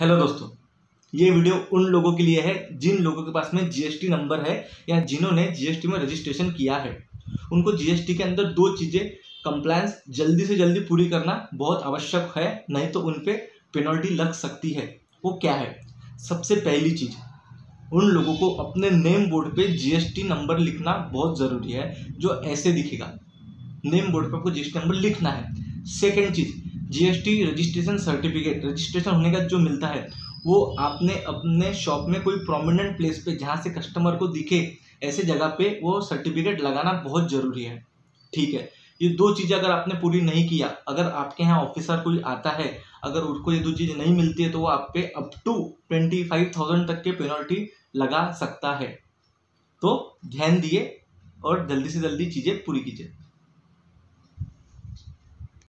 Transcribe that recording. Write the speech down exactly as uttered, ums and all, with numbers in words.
Hello दोस्तों, ये video उन लोगों के लिए है जिन लोगों के पास में जीएसटी नंबर है या जिन्होंने जीएसटी में रजिस्ट्रेशन किया है। उनको जीएसटी के अंदर दो चीज़ें कंप्लायंस जल्दी से जल्दी पूरी करना बहुत आवश्यक है, नहीं तो उन पे पेनल्टी लग सकती है। वो क्या है? सबसे पहली चीज़, उन लोगों को अपने नेम बोर्ड पे जीएसटी नंबर लिखना बहुत ज़रूरी है, जो ऐसे दिखेगा। नेम बोर्ड पे आपको जीएसटी नंबर लिखना है। सेकेंड चीज़, जीएसटी रजिस्ट्रेशन सर्टिफिकेट रजिस्ट्रेशन होने का जो मिलता है वो आपने अपने शॉप में कोई प्रोमिनेंट प्लेस पे जहाँ से कस्टमर को दिखे ऐसे जगह पे वो सर्टिफिकेट लगाना बहुत ज़रूरी है। ठीक है, ये दो चीज़ें अगर आपने पूरी नहीं किया, अगर आपके यहाँ ऑफिसर कोई आता है, अगर उसको ये दो चीज़ें नहीं मिलती है तो वो आप pay up to twenty five thousand तक के पेनल्टी लगा सकता है। तो ध्यान दिए और जल्दी से जल्दी चीज़ें पूरी कीजिए।